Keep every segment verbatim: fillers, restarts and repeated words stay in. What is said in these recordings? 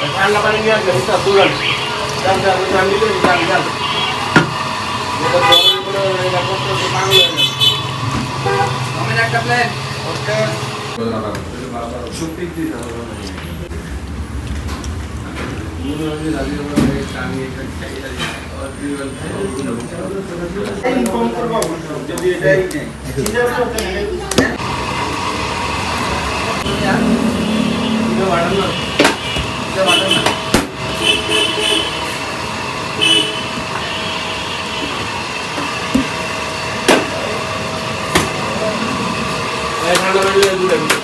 ঠান্ডা পানি নিয়ে আসবে বুঝতে তুলেন যান যান যান দিতে যান যান এটা গরম করে এটা করতে তো পাগল হয়ে যাবে আমার একটা প্লেন ওকে শুটিং দিতে হবে না মুরো আমি রাজি হবে টানি একটা খাইয়া আর দিওয়াল ইনফর্ম করব যদি এটাই চিন্তা করতে নেই এটা বাড়ান না এটা বাড়ান না এই ঠান্ডা পানি দিয়ে দুধ দিন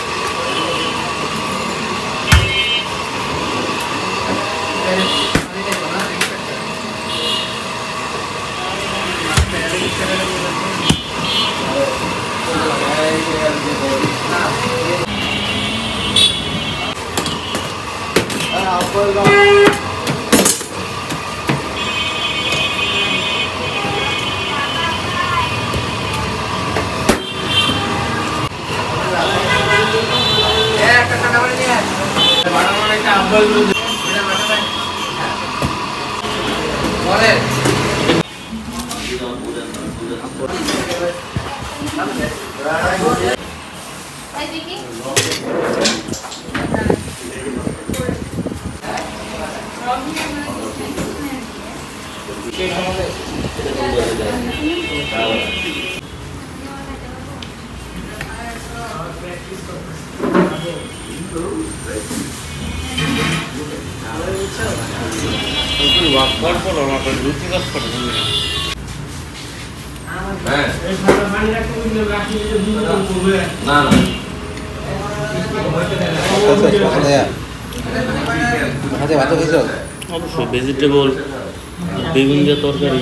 অবশ্যই ভেজিটেবল বেগুন দিয়ে তরকারি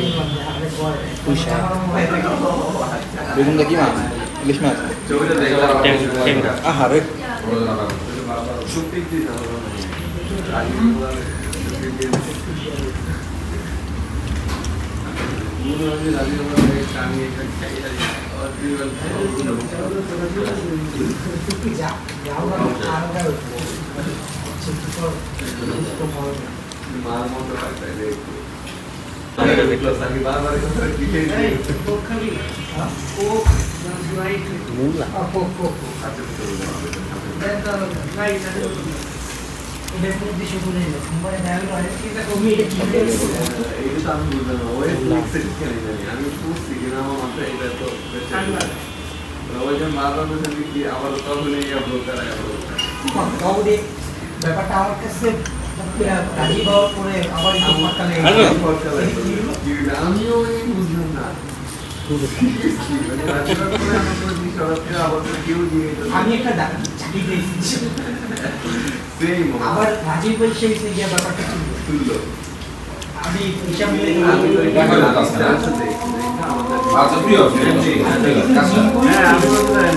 বেগুন দিয়ে কি মাছ ইলিশ মাছ আহারে ব্যাপারটা আমার কাছে রাজি হওয়ার পরে আবার আমিও বুঝলাম না আমি একটা চাকরি পেয়েছি আবার রাজি বলছে যে ব্যাপারটা তুললো আমি হিসাব মিলে আচ্ছা প্রিয় হ্যাঁ আমি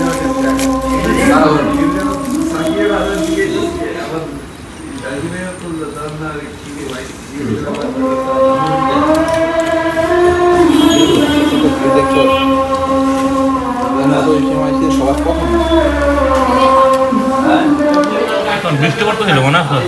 এখন বৃষ্টি পড়তে ছিল মনে হয়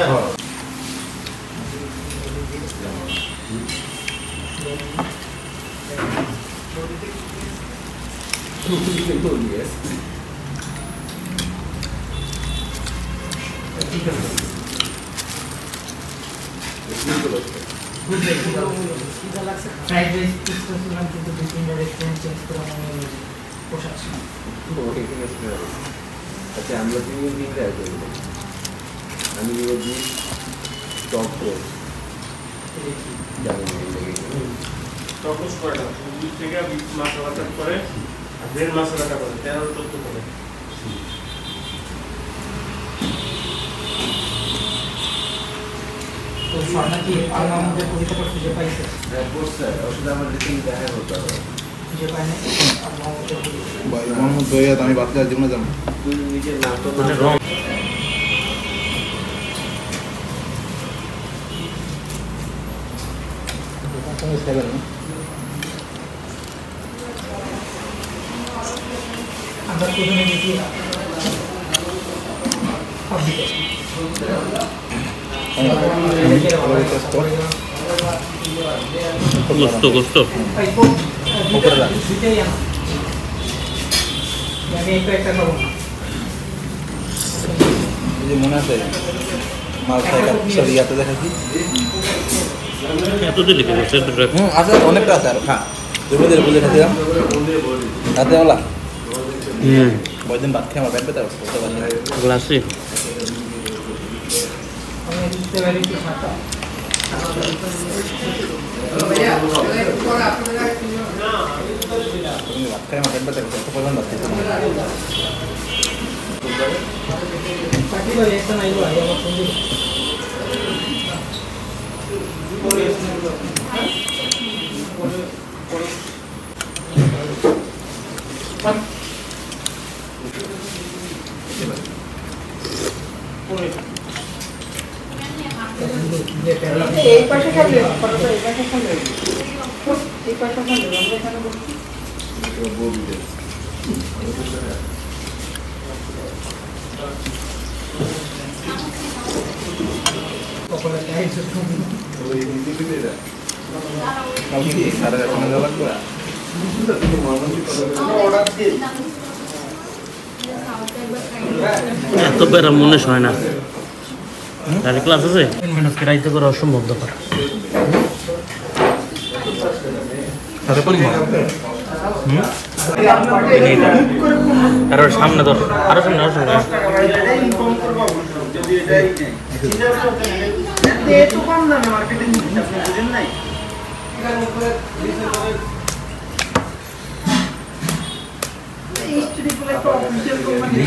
ফ্রাইড রাইস পিস্তা ছিলাম কিন্তু দুই তিনটা রেস্টুরেন্ট চেঞ্জ করে আমার পোশাক আচ্ছা আমরা তিন দিন ট্রাই করবো আমি যদি টপ রোজ জানি টপস করে না দুই থেকে মশলাটা করে আর দেড় মশলাটা করে তেরো চোদ্দ করে তো স্বর্ণা কি আল্লাহর মধ্যে পরীক্ষা খুঁজে পাইছে হ্যাঁ করছে ওষুধ আমার রিটিং দেখা হতো খুঁজে পাই না আল্লাহর মধ্যে ভাই মোহাম্মদ ভাইয়া আমি বাচ্চা জীবনে যাবো তুই নিজের নাটক আমরা প্রথমে দেখি গোস্ত গোস্ত উপরে রাখ। আমি একটা একটা খাবো না। এই যে মনে আছে মাল খাই সরি ইয়াতে দেখাচ্ছি। এত দিলে কি গোস্ত হুম আছে অনেকটা আছে আর খা দুপুরে দিয়ে বুঝে খাচ্ছিলাম রাতে ওলা হুম কয়দিন ভাত খেয়ে আমার পেট ব্যথা করতে পারছি না। গ্লাসে আমি বুঝতে পারি কি খাতা। তুমি ভাত খেয়ে আমার পেট ব্যথা করতে এত পরিমাণ ভাত খেয়েছি পার্টি করে একটা নাই ভাই আমার ফোন দিল। এই পাশে খাবে ফটোটা এই পাশে খাবে এই পাশে খাবে আমরা এখানে বসছি কালকে কি সাড়ে এখন যাওয়া লাগবে এত বেড়া মনে হয় না তাহলে ক্লাস আছে মেহনতকে রাইতে করা অসম্ভব ব্যাপার সাথে পানি আরো সামনে ধর আরো সামনে আরো সামনে এত কম দামে মার্কেটে নিচ্ছে আপনি বুঝেন নাই স্টুডিও বলে একটা অফিশিয়াল কোম্পানি